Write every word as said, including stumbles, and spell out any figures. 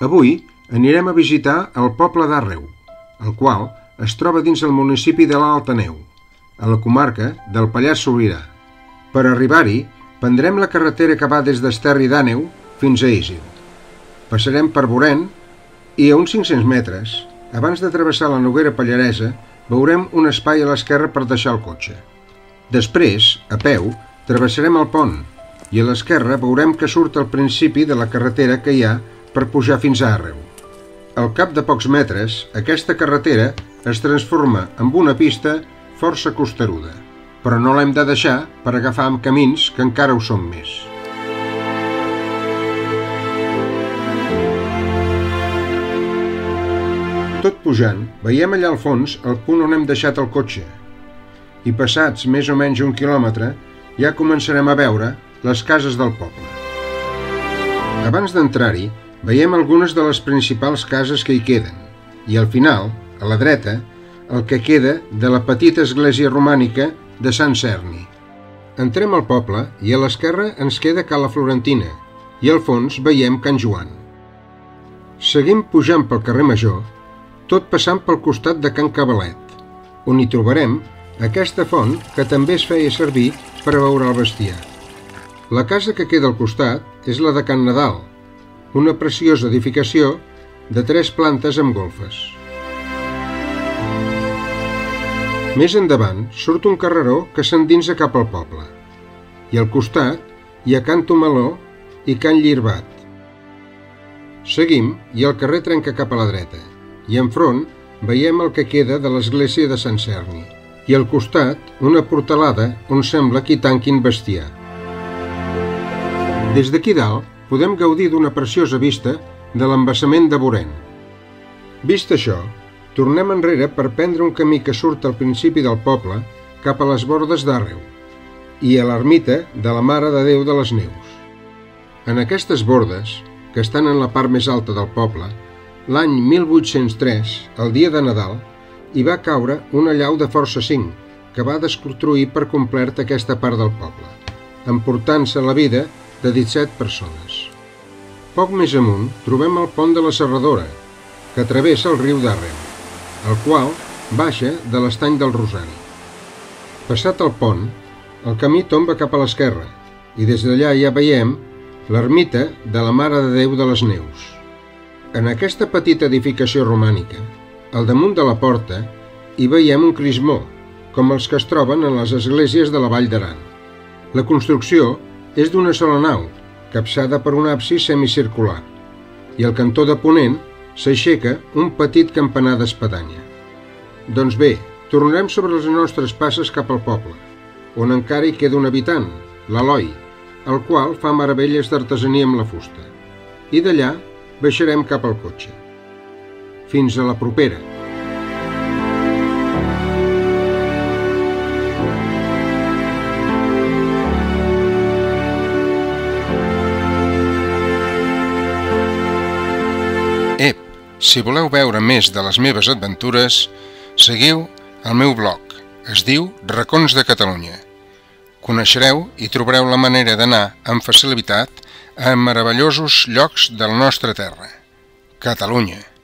Avui anirem a visitar el poble d'Àrreu, el qual es troba dins el municipi de l'Alt Àneu, a la comarca del Pallars Sobirà. Per arribar-hi, prendrem la carretera que va des d'Esterri d'Àneu fins a Ísil. Passarem per Borén i a uns cinc-cents metres, abans de travessar la Noguera Pallaresa, veurem un espai a l'esquerra per deixar el cotxe. Després, a peu, travessarem el pont i a l'esquerra veurem que surt al principi de la carretera que hi ha per pujar fins a Àrreu. Al cap de pocs metres, aquesta carretera es transforma en una pista força costeruda, però no l'hem de deixar per agafar amb camins que encara ho són més. Tot pujant, veiem allà al fons el punt on hem deixat el cotxe, i passats més o menys un quilòmetre ja començarem a veure les cases del poble. Abans d'entrar-hi, veiem algunes de les principals cases que hi queden, i al final, a la dreta, el que queda de la petita església romànica de Sant Cerni. Entrem al poble i a l'esquerra ens queda Cala Florentina i al fons veiem Can Joan. Seguim pujant pel carrer Major, tot passant pel costat de Can Cabalet, on hi trobarem aquesta font que també es feia servir per a beure el bestiar. La casa que queda al costat és la de Can Nadal, una preciosa edificació de tres plantes amb golfes. Més endavant surt un carreró que s'endinsa cap al poble, i al costat hi ha Can Tomeló i Can Llirbat. Seguim i el carrer trenca cap a la dreta, i enfront veiem el que queda de l'església de Sant Cerni, i al costat una portalada on sembla que hi tanquin bestiar. Des d'aquí dalt podem gaudir d'una preciosa vista de l'embassament de Borén. Vist això, tornem enrere per prendre un camí que surt al principi del poble cap a les bordes d'Àrreu i a l'ermita de la Mare de Déu de les Neus. En aquestes bordes, que estan en la part més alta del poble, l'any mil vuit-cents tres, el dia de Nadal, hi va caure una llau de força cinc que va desconstruir per complet aquesta part del poble, emportant-se la vida de disset persones. Poc més amunt trobem el pont de la Serradora, que travessa el riu d'Àrreu, el qual baixa de l'estany del Rosari. Passat el pont, el camí tomba cap a l'esquerra i des d'allà ja veiem l'ermita de la Mare de Déu de les Neus. En aquesta petita edificació romànica, al damunt de la porta, hi veiem un crismó, com els que es troben en les esglésies de la Vall d'Aran. La construcció és d'una sola nau, capçada per un absis semicircular, i al cantó de ponent s'aixeca un petit campanar d'espadanya. Doncs bé, tornarem sobre les nostres passes cap al poble, on encara hi queda un habitant, l'Eloi, el qual fa meravelles d'artesania amb la fusta, i d'allà baixarem cap al cotxe. Fins a la propera. Ep, si voleu veure més de les meves aventures, seguiu el meu blog. Es diu Racons de Catalunya. Coneixereu i trobareu la manera d'anar amb facilitat a meravellosos llocs de la nostra terra, Catalunya.